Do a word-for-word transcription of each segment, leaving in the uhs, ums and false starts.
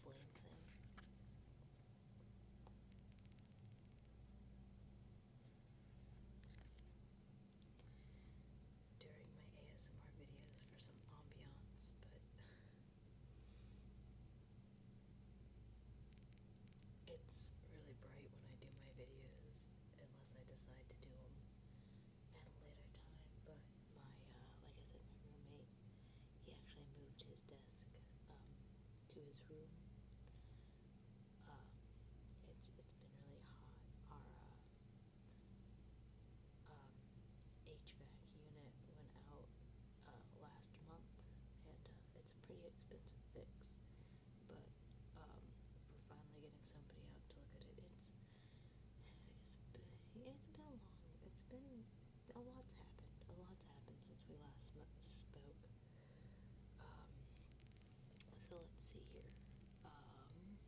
flame thing. During my A S M R videos for some ambiance, but it's really bright when I do my videos, unless I decide to do them at a later time. But my, uh, like I said, my roommate, he actually moved his desk um, to his room. Um, it's it's been really hot. Our uh, um, H V A C unit went out uh, last month, and uh, it's a pretty expensive fix. But um, we're finally getting somebody out to look at it. It's it's been, it's been long. It's been a lot's happened. A lot's happened since we last spoke. Um, so let's see here. Um,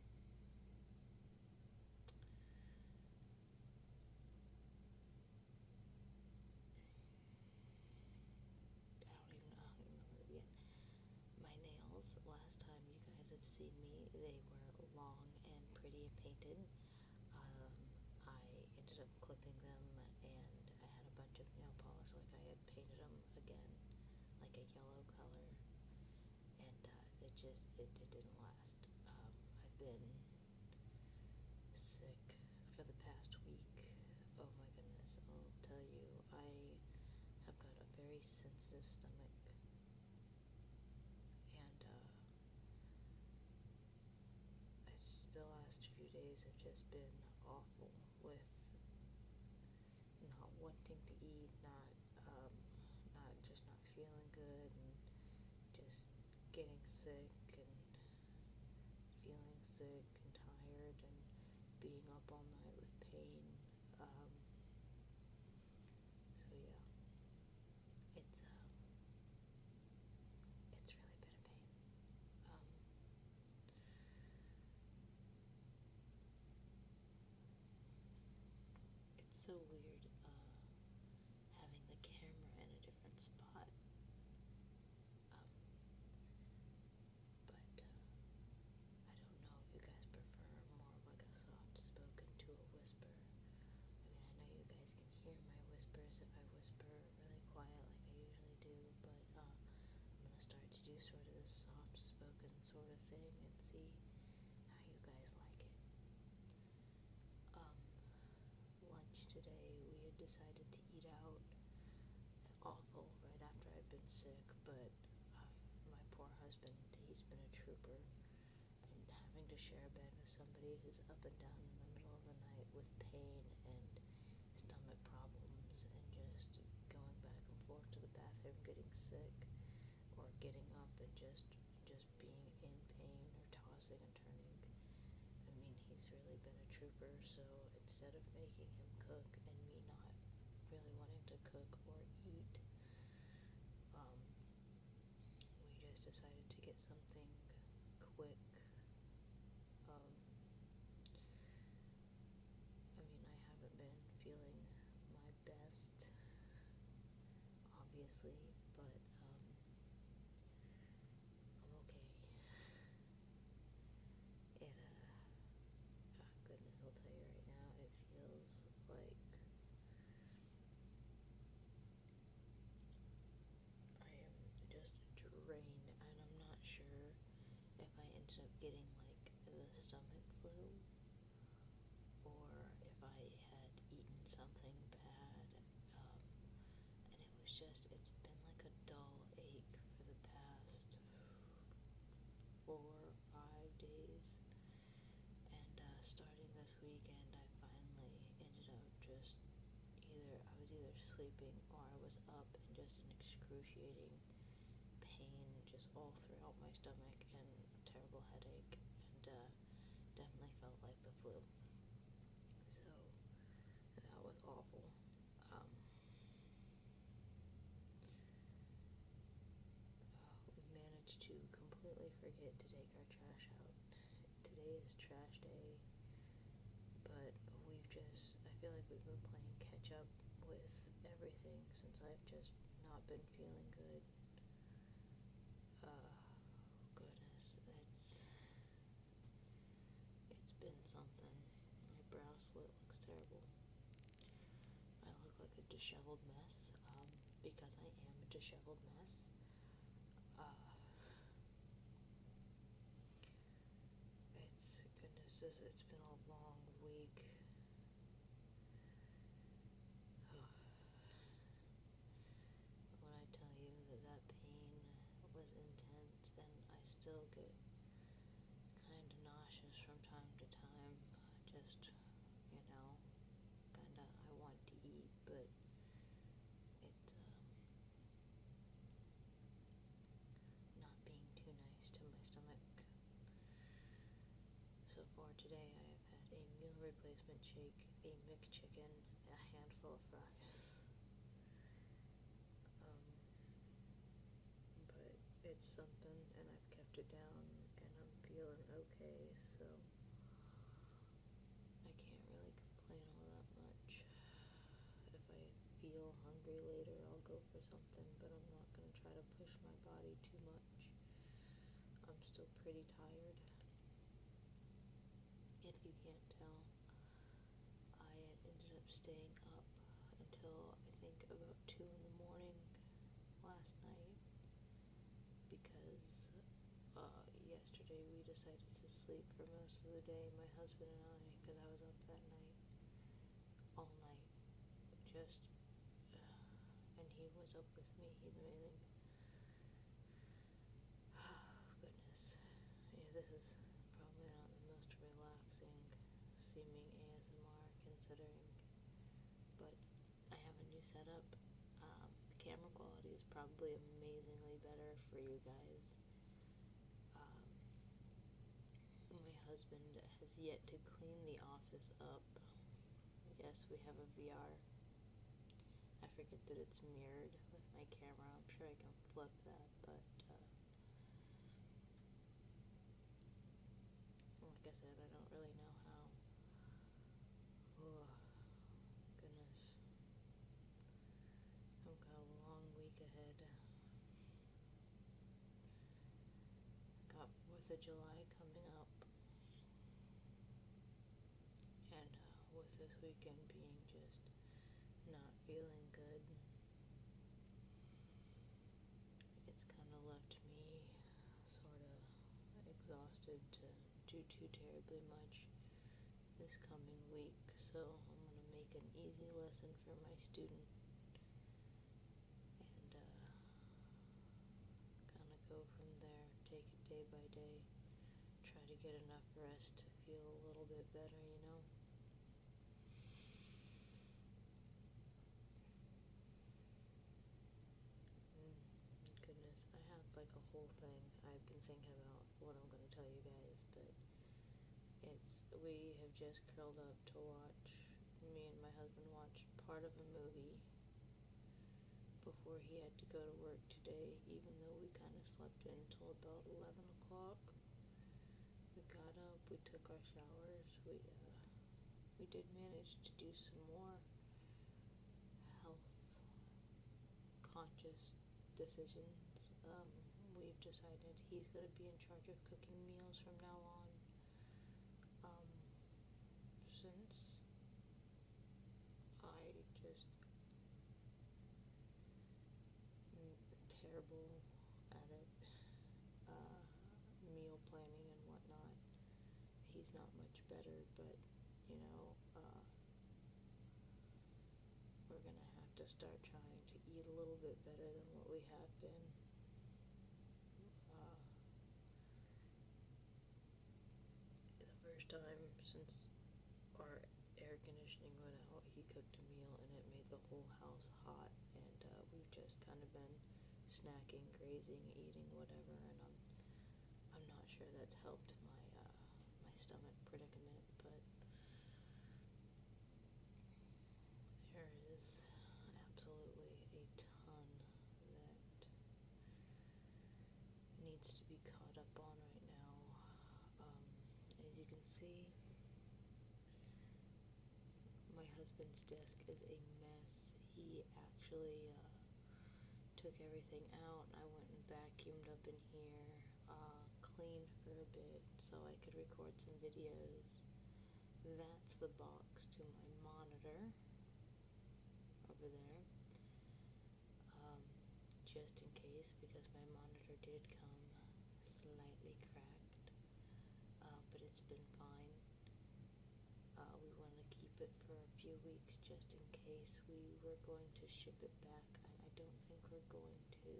I don't even know how to remember it yet. My nails, last time you guys have seen me, they were long and pretty and painted. Um, I ended up clipping them, and I had a bunch of nail polish, like I had painted them again, like a yellow color, and uh, it just, it, it didn't last. Um, I've been sick for the past week. Oh my goodness, I'll tell you, I have got a very sensitive stomach, and uh, it's, the last few days have just been awful with not wanting to eat, not, um, not, just not feeling good, and just getting sick, and feeling sick, and tired, and being up all night with pain. Um, so yeah, it's, um, it's really been a pain. Um, it's so weird, uh, having the camera in a different spot. Um, but, uh, I don't know if you guys prefer more of like a soft spoken to a whisper. I mean, I know you guys can hear my whispers if I whisper really quiet like I usually do, but, uh, I'm gonna start to do sort of this soft spoken sort of thing and see how you guys like it. Um, lunch today, we had decided to eat out. Awful right after I've been sick, but uh, my poor husband, he's been a trooper, and having to share a bed with somebody who's up and down in the middle of the night with pain and stomach problems, and just going back and forth to the bathroom getting sick, or getting up and just just being in pain or tossing and turning. I mean, he's really been a trooper, so instead of making him cook and me not really wanting to cook or eat, um, we just decided to get something quick. Um, I mean, I haven't been feeling my best, obviously, but um, I'm okay. It, uh, oh goodness, I'll tell you right now, it feels like I am just drained, and I'm not sure if I ended up getting like the stomach flu, or if I had eaten something bad, um, and it was just, it's been like a dull ache for the past four or five days, and uh, starting this weekend, I finally ended up just either, I was either sleeping or I was up and just in excruciating pain just all throughout my stomach, and a terrible headache, and uh, definitely felt like the flu. So that was awful. Um, we managed to completely forget to take our trash out. Today is trash day, but we've just, I feel like we've been playing catch up with everything since I've just not been feeling good. Uh, goodness, it's, been something. My brow slit looks terrible. I look like a disheveled mess, um, because I am a disheveled mess. Uh, it's, goodness, it's been a long week. When I tell you that that pain was intense, and I still get kind of nauseous from time to time, just, you know, kind of, I want to eat, but it's, um, not being too nice to my stomach. So far today, I have had a meal replacement shake, a McChicken, a handful of fries. Um, but it's something, and I've kept it down, and I'm feeling okay, so I can't really complain all that much. If I feel hungry later, I'll go for something, but I'm not going to try to push my body too much. I'm still pretty tired. If you can't tell, I had ended up staying up until I think about two in the morning last night because uh, yesterday we decided to sleep for most of the day, my husband and I, because I was up that night, all night, just, uh, and he was up with me. He's amazing. Goodness. Yeah, this is probably not the most relaxing seeming A S M R considering, but I have a new setup. Um, the camera quality is probably amazingly better for you guys. Um, my husband has yet to clean the office up. Yes, we have a V R. I forget that it's mirrored with my camera. I'm sure I can flip that, but uh, like I said, I don't really know how. Oh, goodness. I've got a long week ahead. Got fourth of July coming up. And uh, with this weekend being just not feeling good, it's kind of left me sort of exhausted to do too terribly much this coming week, so I'm going to make an easy lesson for my student and uh, kind of go from there, take it day by day, try to get enough rest to feel a little bit better, you know? Mm, goodness, I have like a whole thing I've been thinking about what I'm going to tell you guys, but it's, we have just curled up to watch, me and my husband watched part of a movie before he had to go to work today, even though we kind of slept in until about eleven o'clock. We got up, we took our showers, we, uh, we did manage to do some more health conscious decisions. Um, we've decided he's going to be in charge of cooking meals from now on. Um, since I just am terrible at it, uh, meal planning and whatnot, he's not much better, but, you know, uh, we're gonna have to start trying to eat a little bit better than what we have been. Uh, the first time since our air conditioning went out, he cooked a meal and it made the whole house hot, and uh, we've just kind of been snacking, grazing, eating whatever, and I'm I'm not sure that's helped my uh, my stomach predicament, but there is absolutely a ton that needs to be caught up on right now. Um, as you can see, my husband's desk is a mess. He actually uh, took everything out. I went and vacuumed up in here, uh, cleaned for a bit so I could record some videos. that's the box to my monitor over there, um, just in case, because my monitor did come slightly cracked, uh, but it's been fine. Uh, we want to keep it for a few weeks just in case we were going to ship it back. I, I don't think we're going to.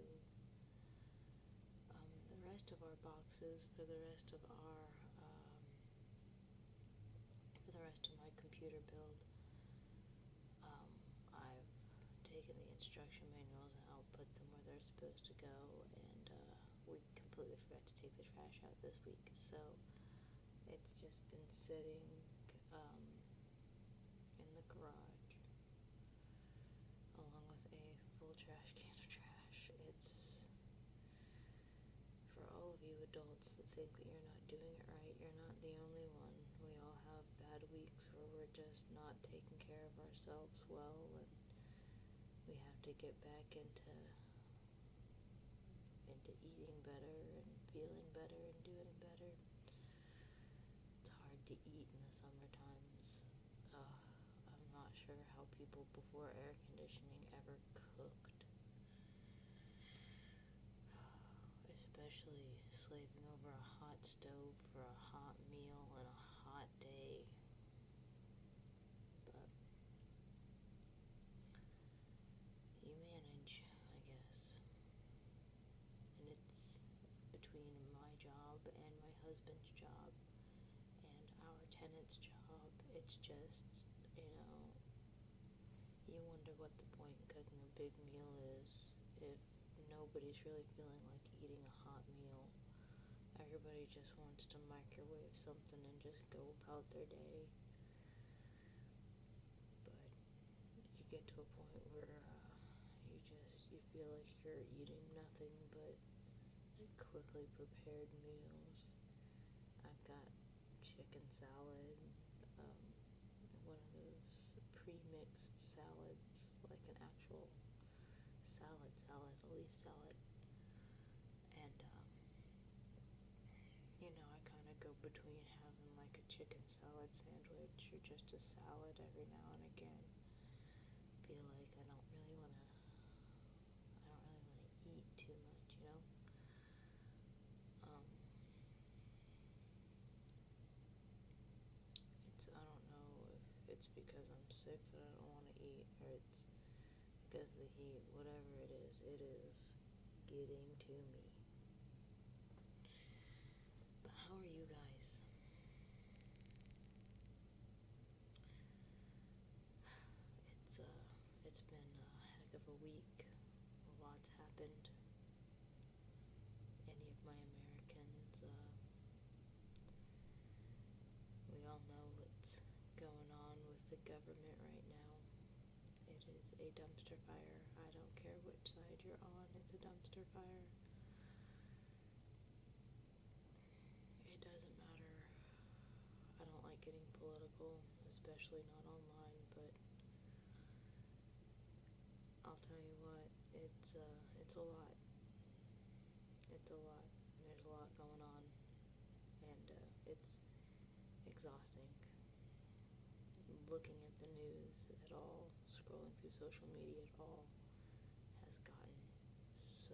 Um, the rest of our boxes for the rest of our, um, for the rest of my computer build, um, I've taken the instruction manuals and I'll put them where they're supposed to go, and uh, we completely forgot to take the trash out this week, so it's just been sitting um, in the garage along with a full trash can of trash. It's for all of you adults that think that you're not doing it right, you're not the only one. We all have bad weeks where we're just not taking care of ourselves well, and we have to get back into into eating better and feeling better and doing better. It's hard to eat in the summer times. Uh, I'm not sure how people before air conditioning ever cooked. Especially slaving over a hot stove for a hot meal and a hot day. But you manage, I guess. And it's between my job and my husband's job and our tenant's job. It's just, you know, you wonder what the point in cooking a big meal is if nobody's really feeling like eating a hot meal. Everybody just wants to microwave something and just go about their day. But you get to a point where uh, you just, you feel like you're eating nothing but quickly prepared meals. I've got chicken salad, um, one of those pre-mixed salads, like an actual salad salad, a leaf salad. And, um, you know, I kind of go between having like a chicken salad sandwich or just a salad every now and again. Feel like I don't really want to, I don't really want to eat too much, you know? Um, it's, I don't know if it's because I'm sick that I don't want to eat, or it's because of the heat. Whatever it is, it is getting to me. But how are you guys? It's uh, it's been a heck of a week. A lot's happened. Any of my Americans, uh, we all know what's going on with the government right now. It is a dumpster fire. I don't care which side you're on, it's a dumpster fire. It doesn't matter. I don't like getting political, especially not online, but I'll tell you what, it's uh, it's a lot. It's a lot. There's a lot going on, and uh, it's exhausting. Looking at the news at all, scrolling through social media at all, has gotten so,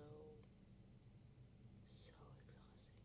so exhausting.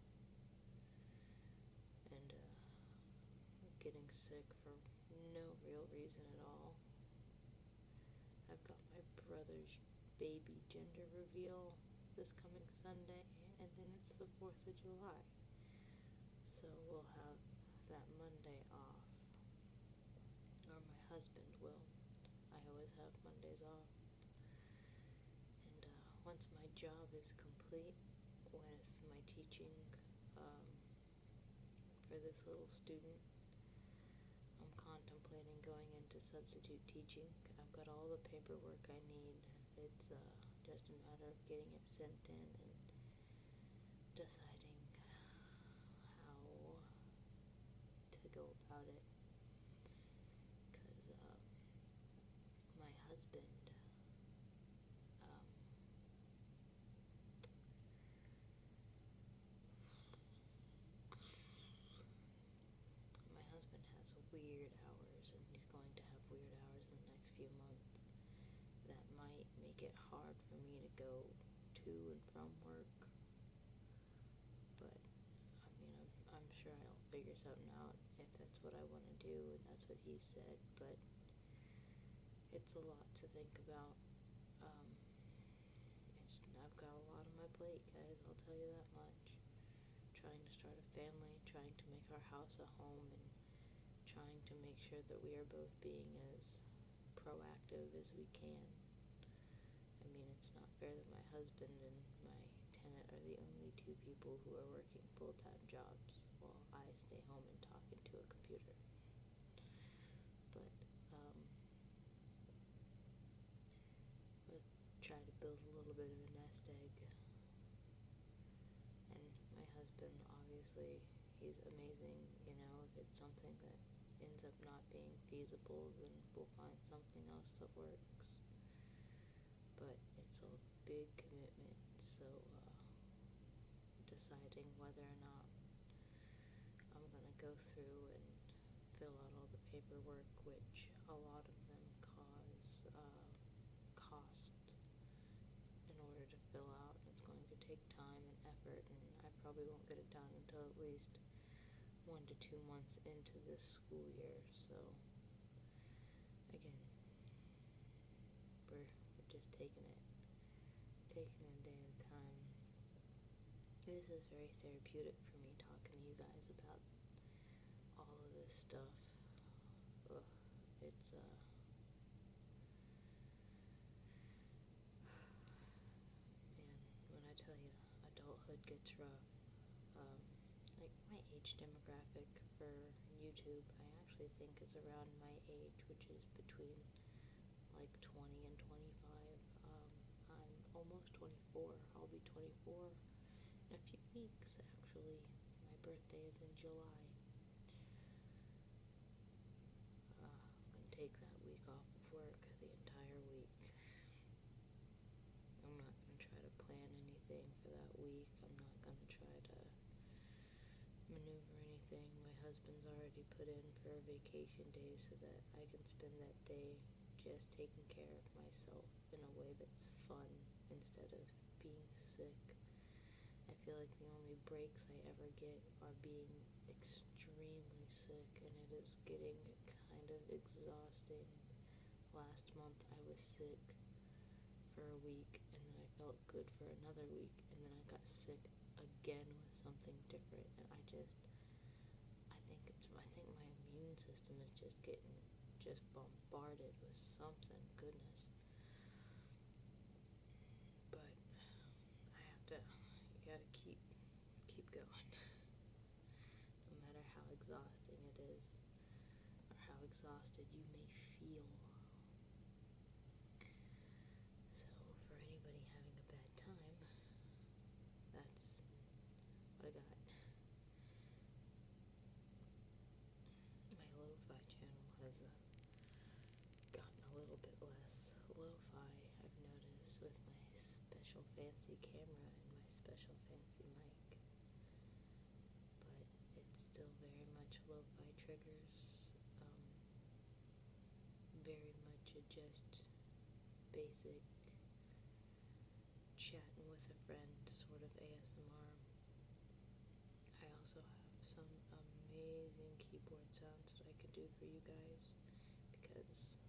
And uh, getting sick for no real reason at all. I've got my brother's baby gender reveal this coming Sunday, and then it's the fourth of July. So we'll have that Monday off. Or my husband will. I always have Mondays off. And uh, once my job is complete with my teaching um, for this little student, I'm contemplating going into substitute teaching. I've got all the paperwork I need. It's uh, just a matter of getting it sent in and deciding how to go about it. Because uh, my husband, um, my husband has a weird hours, and he's going to have weird hours in the next few months. That might make it hard for me to go to and from work. But, I mean, I'm, I'm sure I'll figure something out if that's what I want to do, and that's what he said, but it's a lot to think about. Um, it's, I've got a lot on my plate, guys, I'll tell you that much. Trying to start a family, trying to make our house a home, and trying to make sure that we are both being as proactive as we can. I mean, it's not fair that my husband and my tenant are the only two people who are working full-time jobs while I stay home and talk into a computer. But, um, but try to build a little bit of a nest egg. And my husband, obviously, he's amazing, you know, if it's something that ends up not being feasible, then we'll find something else that works. But it's a big commitment, so uh, deciding whether or not I'm going to go through and fill out all the paperwork, which a lot of them cause uh, cost in order to fill out. It's going to take time and effort, and I probably won't get it done until at least one to two months into this school year. So again, we're, we're just taking it taking it a day at a time. This is very therapeutic for me, talking to you guys about all of this stuff. Ugh, it's uh man, when I tell you adulthood gets rough, um, like my age demographic for YouTube, I actually think is around my age, which is between like twenty and twenty-five. Um, I'm almost twenty-four. I'll be twenty-four in a few weeks, actually. My birthday is in July. Uh, I'm going to take that week off of work, the entire week. I'm not going to try to plan anything for that week. I'm not going to try to maneuver anything. My husband's already put in for a vacation day so that I can spend that day just taking care of myself in a way that's fun instead of being sick. I feel like the only breaks I ever get are being extremely sick, and it is getting kind of exhausting. Last month I was sick for a week, and then I felt good for another week, and then I got sick again with something different, and I just, I think it's, I think my immune system is just getting just bombarded with something, goodness. But I have to, you gotta keep, keep going. No matter how exhausting it is, or how exhausted you may feel. So, for anybody having a bad time, that's what I got. My lo-fi channel has uh, gotten a little bit less lo-fi, I've noticed, with my special fancy camera and my special fancy mic. But it's still very much lo-fi triggers, um, very much a just basic chatting with a friend sort of A S M R. I also have some amazing keyboard sounds that I could do for you guys, because